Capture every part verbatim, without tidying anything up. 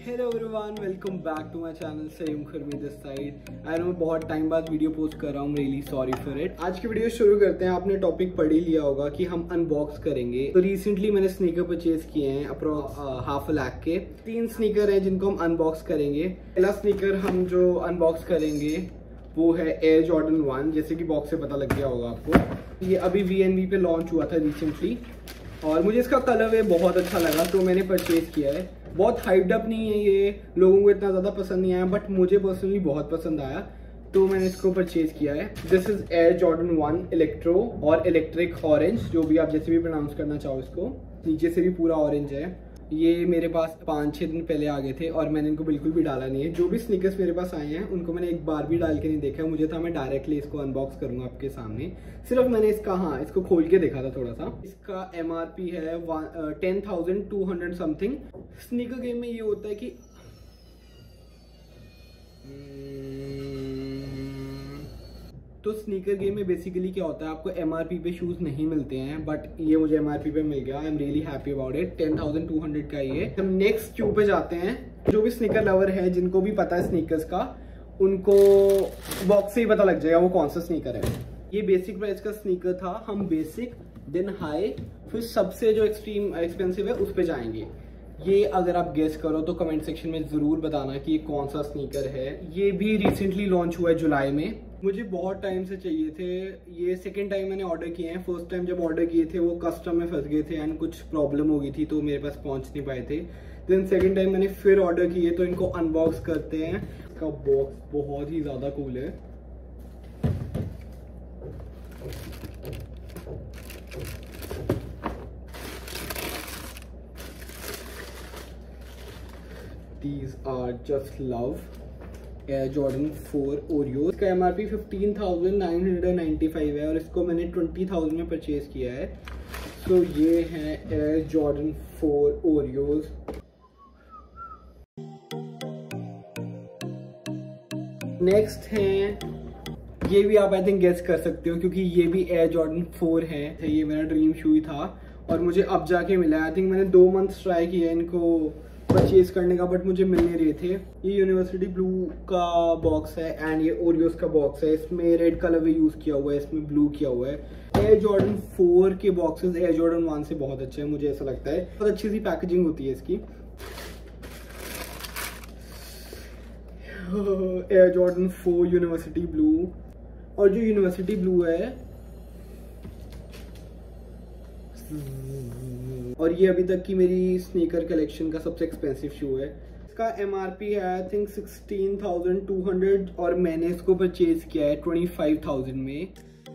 Hello everyone, welcome back to my channel Saim Khurmi this side. I know बहुत time बाद video post कर रहा हूँ, रियली सॉरी फॉर इट। आज की वीडियो शुरू करते हैं। आपने टॉपिक पढ़ ही लिया होगा कि हम अनबॉक्स करेंगे। तो रिसेंटली मैंने स्नीकर परचेज किए हैं अप्रो हाफ लाख के। तीन स्नीकर हैं जिनको हम अनबॉक्स करेंगे। पहला स्नीकर हम जो अनबॉक्स करेंगे वो है एयर जॉर्डन वन। जैसे कि बॉक्स से पता लग गया होगा आपको, ये अभी वी एन वी पे लॉन्च हुआ था रिसेंटली और मुझे इसका कलर वे बहुत अच्छा लगा तो मैंने परचेज किया है। बहुत हाइप्ड अप नहीं है, ये लोगों को इतना ज़्यादा पसंद नहीं आया, बट मुझे पर्सनली बहुत पसंद आया तो मैंने इसको परचेज किया है। This is Air Jordan one electro और इलेक्ट्रिक ऑरेंज, जो भी आप जैसे भी प्रोनाउंस करना चाहो इसको। नीचे से भी पूरा ऑरेंज है। ये मेरे पास पाँच छः दिन पहले आ गए थे और मैंने इनको बिल्कुल भी डाला नहीं है। जो भी स्नीकर्स मेरे पास आए हैं उनको मैंने एक बार भी डाल के नहीं देखा। मुझे था मैं डायरेक्टली इसको अनबॉक्स करूंगा आपके सामने। सिर्फ मैंने इसका हाँ इसको खोल के देखा था थोड़ा सा। इसका एम आर पी है ten thousand two hundred something. Sneaker game में ये होता है कि तो स्नीकर गेम में बेसिकली क्या होता है, आपको एमआरपी पे शूज नहीं मिलते हैं, बट ये मुझे एमआरपी पे मिल गया। I am really happy about it. Ten thousand two hundred का ये। हम नेक्स्ट क्यू पे जाते हैं। जो भी स्नीकर लवर है, जिनको भी पता है स्नीकर्स का, उनको बॉक्स से ही पता लग जाएगा वो कौन सा स्नीकर है। ये बेसिक प्राइस का स्नीकर था। हम बेसिक देन हाई फिर सबसे जो एक्सट्रीम एक्सपेंसिव है उस पर जाएंगे। ये अगर आप गेस करो तो कमेंट सेक्शन में जरूर बताना कि ये कौन सा स्नीकर है। ये भी रिसेंटली लॉन्च हुआ है जुलाई में। मुझे बहुत टाइम से चाहिए थे। ये सेकंड टाइम मैंने ऑर्डर किए हैं। फर्स्ट टाइम जब ऑर्डर किए थे वो कस्टम में फंस गए थे एंड कुछ प्रॉब्लम हो गई थी तो मेरे पास पहुंच नहीं पाए थे। देन सेकंड टाइम मैंने फिर ऑर्डर किए तो इनको अनबॉक्स करते हैं। इसका बॉक्स बहुत ही ज़्यादा कूल है। These are just love. Air Jordan four Oreo. इसका M R P fifteen thousand nine hundred ninety five है और इसको मैंने ट्वेंटी थाउजेंड में परचेज किया है। सो so, ये है Air Jordan four Oreos. Next हैं, ये भी आप आई थिंक गेस कर सकते हो क्योंकि ये भी एयर जॉर्डन फोर है। ये मेरा ड्रीम शू ही था और मुझे अब जाके मिला। आई थिंक मैंने दो मंथ ट्राई किया इनको परचेज करने का, बट मुझे मिल नहीं रहे थे। ये यूनिवर्सिटी ब्लू का बॉक्स है एंड ये ओरियोस का बॉक्स है। इसमें रेड कलर भी यूज किया हुआ है, इसमें ब्लू किया हुआ है। एयर जॉर्डन फोर के बॉक्सेस एयर जॉर्डन वन से बहुत अच्छे हैं, मुझे ऐसा लगता है। बहुत अच्छी सी पैकेजिंग होती है इसकी। Air Jordan four university blue, और जो यूनिवर्सिटी ब्लू है और ये अभी तक की मेरी स्नीकर कलेक्शन का सबसे एक्सपेंसिव शू है। इसका एम आर पी है I think sixteen thousand two hundred और मैंने इसको परचेज किया है ट्वेंटी फाइव थाउजेंड में।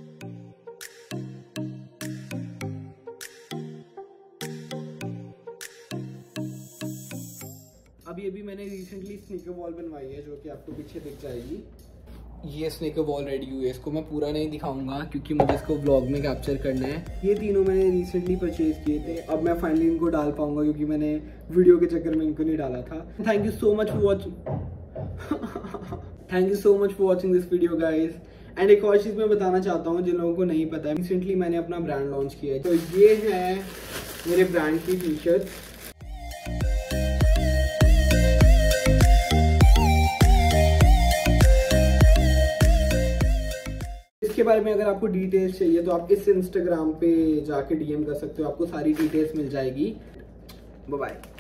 अभी अभी मैंने रिसेंटली स्नीकर वॉल बनवाई है जो कि आपको पीछे दिख जाएगी। ये स्नीकर वॉल रेडी हुई है। इसको मैं पूरा नहीं दिखाऊंगा क्योंकि मुझे इसको व्लॉग में कैप्चर करना है। ये तीनों मैंने रिसेंटली परचेज किए थे। अब मैं फाइनली इनको डाल पाऊंगा क्योंकि मैंने वीडियो के चक्कर में इनको नहीं डाला था। Thank you so much for watching thank you so much for watching this video guys. And एक और चीज़ मैं बताना चाहता हूँ जिन लोगों को नहीं पता है, रिसेंटली मैंने अपना ब्रांड लॉन्च किया है। तो ये है मेरे ब्रांड की टी शर्ट। इसके बारे में अगर आपको डिटेल्स चाहिए तो आप इस इंस्टाग्राम पे जाके डीएम कर सकते हो, आपको सारी डिटेल्स मिल जाएगी। Bye bye.